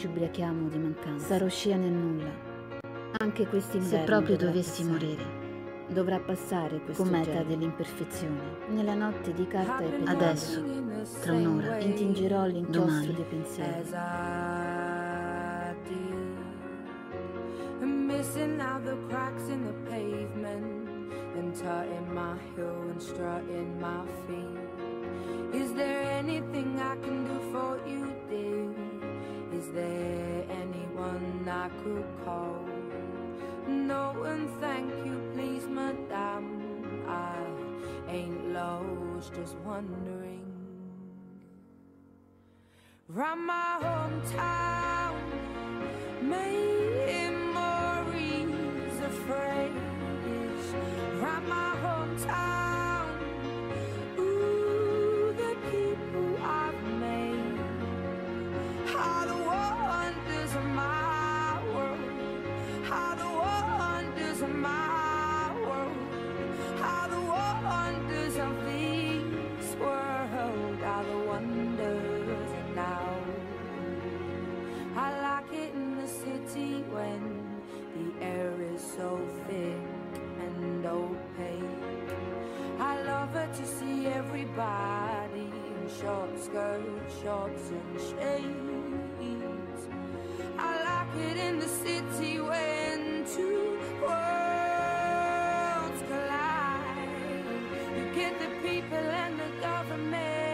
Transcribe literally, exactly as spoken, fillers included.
ci ubriachiamo di mancanza. Sarò scia nel nulla. Anche quest'inverno. Se proprio dovessi passare. morire, dovrà passare questo cometa dell'imperfezione. Nella notte di carta e petrolio. Adesso, tra un'ora, intingerò l'inchiostro domani. dei pensieri. Missing out the cracks in the pavement and tutting my heel and strutting my feet. Is there anything I can do for you, dear? Is there anyone I could call? No, and thank you, please, madame. I ain't lost, just wondering. Round my hometown, memories of phrase. Round my hometown, ooh, the people I've made. How the wonders of my world. How the wonders of my world. How the wonders of this world are the wonders now. I like it in the city when the air is so thick and opaque. I love it to see everybody in short skirts, shorts and shades. I like it in the city when two worlds collide. You get the people and the government